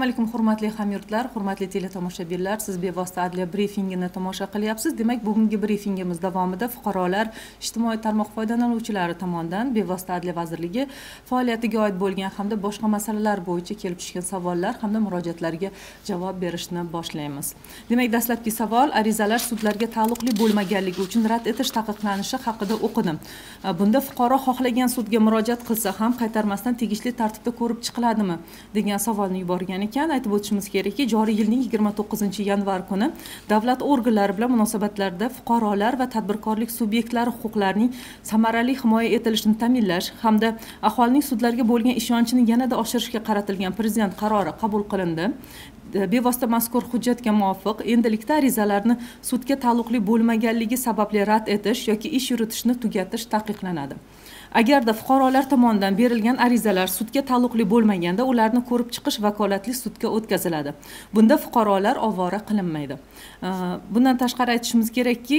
Assalomu alaykum hurmatli hamyurtlar, hurmatli teletomoshabinlar. Siz bevosita adliya brifingini tomosha qilyapsiz. Demak, bugungi brifingimiz davomida fuqarolar, ijtimoiy tarmoq foydalanuvchilari tomonidan bevosita Adliya vazirligi faoliyatiga oid bo'lgan hamda boshqa masalalar bo'yicha kelib tushgan savollar hamda murojaatlarga javob berishni boshlaymiz. Demak, dastlabki savol arizalar sudlarga taalluqli bo'lmaganligi uchun rad etish taqiqlanishi haqida o'qidim. Bunda fuqaro xohlagan sudga murojaat qilsa ham qaytarmasdan tegishli tartibda ko'rib chiqiladimi degan savolni yuborgan ekan. Aytib o'tishimiz kerakki, joriy yilning 29-yanvar kuni davlat organlari bilan munosabatlarda fuqarolar va tadbirkorlik subyektlari huquqlarining samarali himoya etilishini ta'minlash hamda aholining sudlarga bo'lgan ishonchini yanada oshirishga qaratilgan prezident qarori qabul qilindi. Bevosita mazkur hujjatga muvofiq endilikda arizalarni sudga taalluqli bo'lmaganligi sababli rad etish yoki ish yuritishni tugatish taqiqlanadi. Agarda fuqarolar tomonidan berilgan arizalar sudga taalluqli bo'lmaganda ularni ko'rib chiqish vakolatli sudga o'tkaziladi. Bunda fuqarolar ovora qilinmaydi. Bundan tashqari aytishimiz kerakki,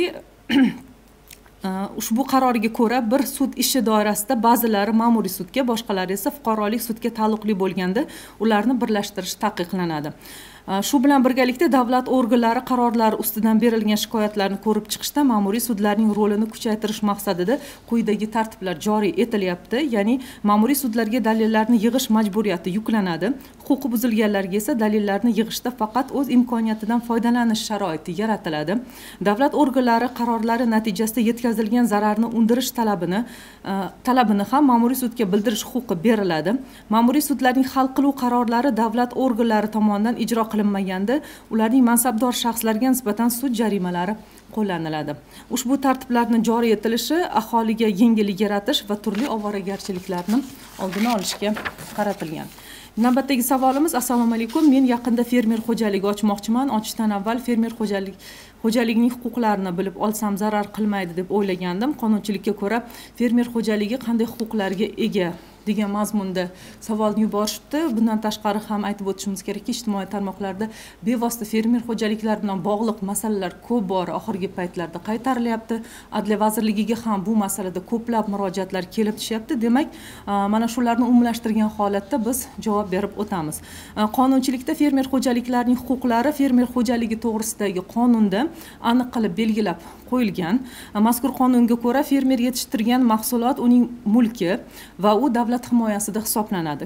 ushbu qarorga ko'ra bir sud ishi doirasida ba'zilari ma'muriy sudga, boshqalari esa fuqarolik sudga taalluqli bo'lganda ularni birlashtirish taqiqlanadi. Shu bilan birgalikda davlat organlari qarorlari ustidan berilgan shikoyatlarni ko'rib chiqishda ma'muriy sudlarning rolini kuchaytirish maqsadida quyidagi tartiblar joriy etilyapti. Ya'ni ma'muriy sudlarga dalillarni yig'ish majburiyati yuklanadi. Huquqi buzilganlarga esa dalillarni yig'ishda faqat o'z imkoniyatidan foydalanish sharoiti yaratiladi. Davlat organlari qarorlari natijasida yetkazilgan zararni undirish talabini ham ma'muriy sudga bildirish huquqi beriladi. Ma'muriy sudlarning hal qiluv qarorlari davlat organlari tomonidan ijro qilinmaganda ularning mansabdor shaxslarga nisbatan sud jarimalari qo'llaniladi. Ushbu tartiblarning joriy etilishi aholiga yengillik yaratish va turli ovoragarchiliklarni oldini olishga qaratilgan. Navbatdagi savolimiz: Assalomu alaykum. Men yaqinda fermer xo'jaligi ochmoqchiman. Ochishdan avval fermer xo'jaligining huquqlarini bilib olsam zarar qilmaydi deb o'ylagandim. Qonunchilikka ko'ra fermer xo'jaligi qanday huquqlarga ega degan mazmunda savolni yuborishdi. Bundan tashqari ham aytib o'tishimiz kerakki, ijtimoiy tarmoqlarda bevosita fermer xo'jaliklari bilan bog'liq masalalar ko'p bor oxirgi paytlarda qaytarilyapti. Adliya vazirligiga ham bu masalada ko'plab murojaatlar kelib tushyapti. Demak, mana shularni umumlashtirgan holatda biz javob berib o'tamiz. Qonunchilikda fermer xo'jaliklarining huquqlari fermer xo'jaligi to'g'risidagi qonunda aniq qilib belgilab qo'yilgan. Mazkur qonunga ko'ra fermer yetishtirgan mahsulot uning mulki va u davlat himoyasida hisoblanadi.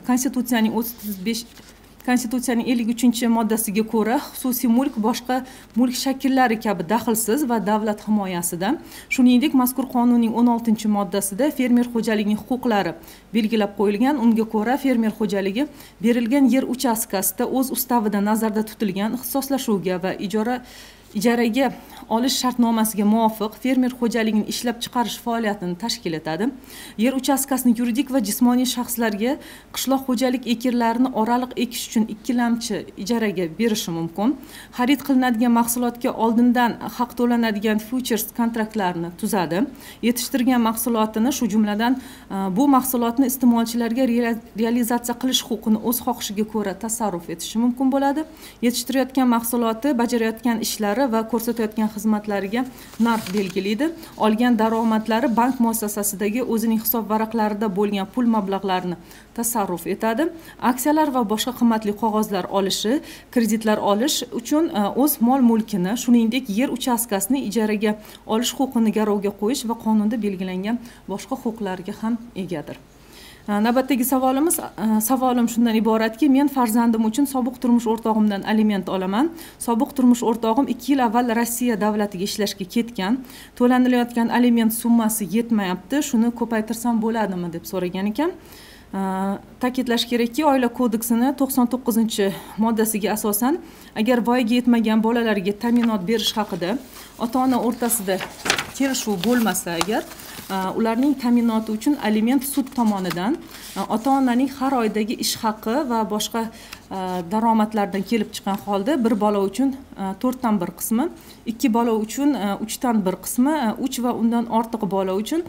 Konstitutsiyaning 53-moddasiga ko'ra xususiy mulk boshqa mulk shakllari kabi daxlsiz va davlat himoyasida. Shuningdek, mazkur qonunning 16-moddasida fermer xo'jaligining huquqlari belgilab qo'yilgan. Unga ko'ra fermer xo'jaligi berilgan yer uchastkasida o'z ustavida nazarda tutilgan ixtisoslashuvga va ijaraga olish shartnomasiga muvofiq fermer xo'jaligini ishlab chiqarish faoliyatini tashkil etadi. Yer uchastkasini yuridik va jismoniy shaxslarga qishloq xo'jalik ekinlarini oraliq ekish uchun ikkilamchi ijaraga berishi mumkin. Xarid qilinadigan mahsulotga oldindan haq to'lanadigan futures kontraktlarni tuzadi. Yetishtirgan mahsulotini, shu jumladan bu mahsulotni iste'molchilarga realizatsiya qilish huquqini o'z xohishiga ko'ra tasarruf etishi mumkin bo'ladi. Yetishtirayotgan mahsuloti, bajarayotgan ishlari va ko'rsatayotgan xizmatlariga narx belgilaydi. Olgan daromadlari bank muassasasidagi o'zining hisob varaqlarida bo'lgan pul mablag'larini tasarruf etadi. Aksiyalar va boshqa qimmatli qog'ozlar olishi, kreditlar olish uchun o'z mol-mulkini, shuningdek yer uchastkasini ijaraga olish huquqini garovga qo'yish va qonunda belgilangan boshqa huquqlarga ham egadir. Navbatdagi savolim shundan iboratki, men farzandim uchun sobiq turmush o'rtog'imdan aliment olaman. Sobiq turmush o'rtog'im 2 yil avval Rossiya davlatiga ishlashga ketgan. To'lanilayotgan aliment summasi yetmayapti. Shuni ko'paytirsam bo'ladimi deb so'ragan ekan. Ta'kidlash kerakki, Oila kodeksining 99-moddasiga asosan agar voyaga yetmagan bolalarga ta'minot berish haqida ota-ona o'rtasida kelishuv bo'lmasa agar ularning ta'minoti uchun aliment sud tomonidan ota-onaning har oydagi ish haqi va boshqa daromadlardan kelib chiqqan holda bir bola uchun 4dan 1 qismi, 2 bola uchun 3dan 1 qismi, 3 va undan ortiq bola uchun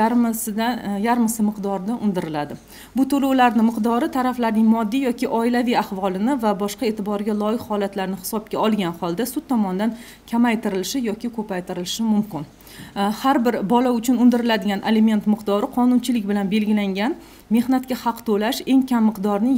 yarmisi miqdorida undiriladi. Bu to'lovlarning miqdori taraflarning moddiy yoki oilaviy ahvolini va boshqa e'tiborga loyiq holatlarni hisobga olgan holda sud tomonidan kamaytirilishi yoki ko'paytirilishi mumkin. Har bir bola uchun undiriladigan aliment miqdori qonunchilik bilan belgilangan mehnatga haq to'lash eng kam miqdorning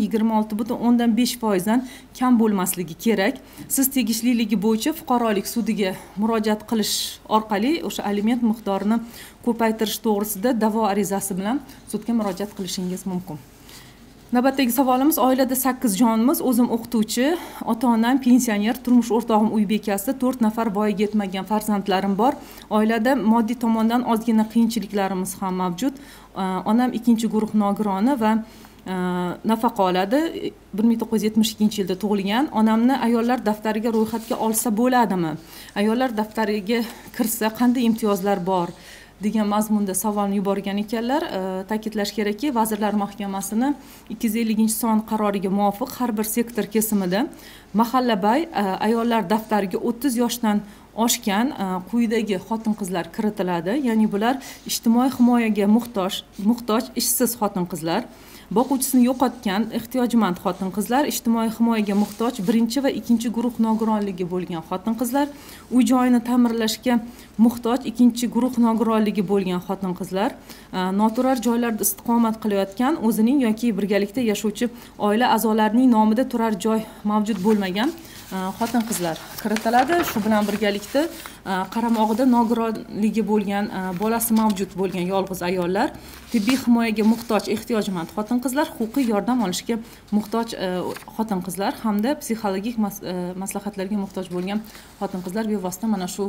26,5% dan kam bo'lmasligi kerak. Siz tegishliligi bo'yicha fuqarolik sudiga murojaat qilish orqali o'sha aliment miqdorini ko'paytirish to'g'risida da'vo arizasi bilan sudga murojaat qilishingiz mumkin. Navbatdagi savolimiz, oilada 8 jonimiz, o'zim o'qituvchi, ota-onam pensioner, turmush o'rtog'im uy bekasi, 4 nafar voyaga yetmagan farzandlarim bor. Oilada moddiy tomondan ozgina qiyinchiliklarimiz ham mavjud. Onam 2-guruh nogironi va nafaqa oladi. 1972-yilda tug'ilgan. Onamni ayollar daftariga ro'yxatga olsa bo'ladimi? Ayollar daftariga kirsa qanday imtiyozlar bor? degan mazmunda savolni yuborgan ekanlar. Ta'kidlash kerakki, Vazirlar Mahkamasining 250-son qaroriga muvofiq har bir sektor kesimida mahallabay ayollar daftariga 30 yoshdan oshgan quyidagi xotin-qizlar kiritiladi. Ya'ni bular ijtimoiy himoyaga muhtoj ishsiz xotin-qizlar, boquvchisini yo'qotgan ehtiyojmand xotin-qizlar, ijtimoiy himoyaga muhtoj 1 va 2-guruh nogironligi bo'lgan xotin-qizlar, uy joyini ta'mirlashga muhtoj 2-guruh nogironligi bo'lgan xotin-qizlar, noturar joylarda istiqomat qilayotgan, o'zining yoki birgalikda yashovchi oila a'zolarining nomida turar joy mavjud bo'lmagan xotin-qizlar kiritiladi. Shu bilan birgalikda qaramog'ida nogironligi bo'lgan, bolasi mavjud bo'lgan yolg'iz ayollar, tibbiy himoyaga muhtoj ehtiyojmand xotin-qizlar, huquqiy yordam olishga muhtoj xotin-qizlar hamda psixologik maslahatlarga muhtoj bo'lgan xotin-qizlar bevosita mana shu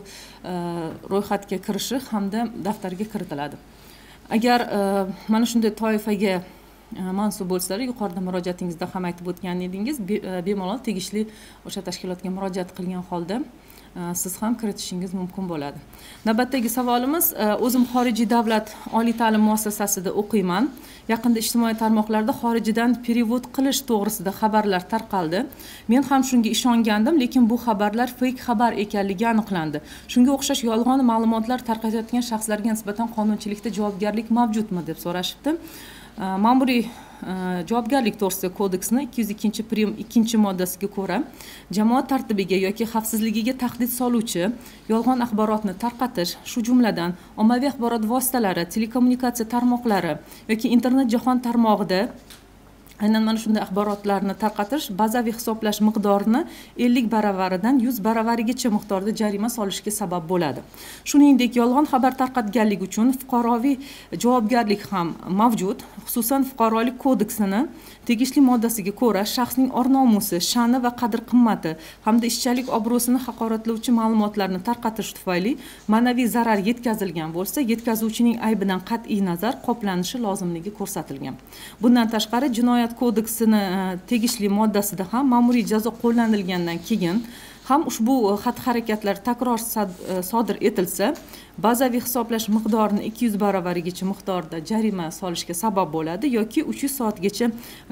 ro'yxatga kirishi hamda daftarga kiritiladi. Agar mana shunday toifaga mansub bo'lsalar, yuqorida murojaatingizda ham aytib o'tgan edingiz, bemalol tegishli o'sha tashkilotga murojaat qilgan holda siz ham kiritishingiz mumkin bo'ladi. Navbatdagi savolimiz, o'zim xorijiy davlat oliy ta'lim muassasasida o'qiyman. Yaqinda ijtimoiy tarmoqlarda xorijdan perevod qilish to'g'risida xabarlar tarqaldi. Men ham shunga ishongandim, lekin bu xabarlar fake xabar ekanligi aniqlandi. Shunga o'xshash yolg'on ma'lumotlar tarqatayotgan shaxslarga nisbatan qonunchilikda javobgarlik mavjudmi deb so'rashibdi. Ma'muriy javobgarlik to'g'risidagi kodeksning 202-moddasiga ko'ra, jamoat tartibiga yoki xavfsizligiga tahdid soluvchi yolg'on axborotni tarqatish, shu jumladan ommaviy axborot vositalari, telekommunikatsiya tarmoqlari yoki internet jahon tarmog'ida aynan mana shunday axborotlarni tarqatish bazaviy hisoblash miqdorini 50 baravaridan 100 baravarigacha miqdorda jarima solishga sabab bo'ladi. Shuningdek, yolg'on xabar tarqatganlik uchun fuqaroviy javobgarlik ham mavjud. Xususan, fuqarolik kodeksining tegishli moddasiga ko'ra, shaxsning or-nomusi, sha'ni va qadr-qimmati hamda ishchalik obro'sini haqoratlovchi ma'lumotlarni tarqatish tufayli ma'naviy zarar yetkazilgan bo'lsa, yetkazuvchining aybidan qat'iy nazar qoplanishi lozimligi ko'rsatilgan. Bundan tashqari, jinoyat kodeksini tegishli moddasida ham ma'muriy jazo qo'llanilgandan keyin ham ushbu xatti-harakatlar takror sodir etilsa, bazaviy hisoblash miqdorini 200 baravarigacha miqdorda jarima solishga sabab bo'ladi yoki 300 soatgacha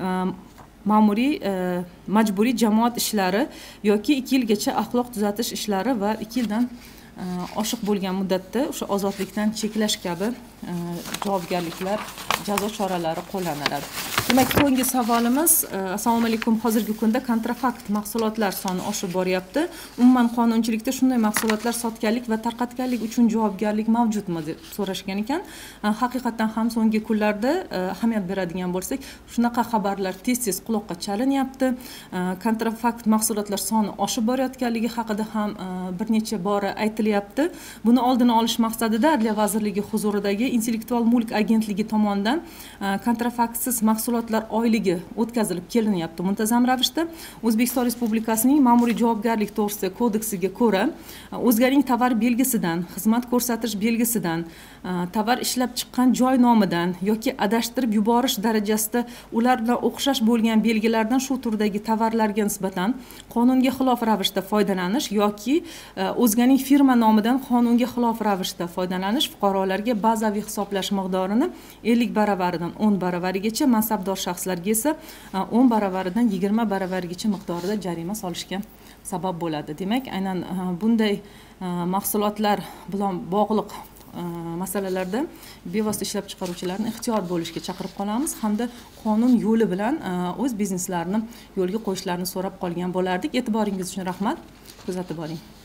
ma'muriy majburiy jamoat ishlari yoki 2 yilgacha axloq tuzatish ishlari va 2 yildan oshiq bo'lgan muddatda o'sha ozodlikdan cheklash kabi javobgarliklar, jazo choralari qo'llaniladi. Demak, so'nggi savolimiz, assalomu alaykum. Hozirgi kunda kontrafakt mahsulotlar soni oshib boryapti. Umuman qonunchilikda shunday mahsulotlar sotganlik va tarqatganlik uchun javobgarlik mavjudmi deb so'rashgan ekan. Haqiqatan ham so'nggi kunlarda ahamiyat beradigan bo'lsak, shunaqa xabarlar tez-tez quloqqa chalinyapti. Kontrafakt mahsulotlar soni oshib borayotganligi haqida ham bir necha bora aytilyapti. Buni oldini olish maqsadida Adliya vazirligi huzuridagi Intellektual mulk agentligi tomonidan kontrafaktsiz mahsulotlar oyligi o'tkazilib kelinyapti muntazam ravishda. O'zbekiston Respublikasining ma'muriy javobgarlik to'g'risidagi kodeksiga ko'ra, o'zganing tovar belgisidan, xizmat ko'rsatish belgisidan, tovar ishlab chiqqan joy nomidan yoki adashtirib yuborish darajasida ular bilan o'xshash bo'lgan belgilardan shu turdagi tovarlarga nisbatan qonunga xilof ravishda foydalanish yoki o'zganing firma nomidan qonunga xilof ravishda foydalanish fuqarolarga bazaviy hisoblash miqdorini 50 baravaridan 10 baravarigacha, mansabdor shaxslarga esa 10 baravaridan 20 baravarigacha miqdorida jarima solishga sabab bo'ladi. Demak, aynan bunday mahsulotlar bilan bog'liq masalalarda bevosita ishlab chiqaruvchilarni ehtiyot bo'lishga chaqirib qolamiz hamda qonun yo'li bilan o'z bizneslarini yo'lga qo'yishlarini so'rab qolgan bo'lardik. E'tiboringiz uchun rahmat. Kuzatib boring.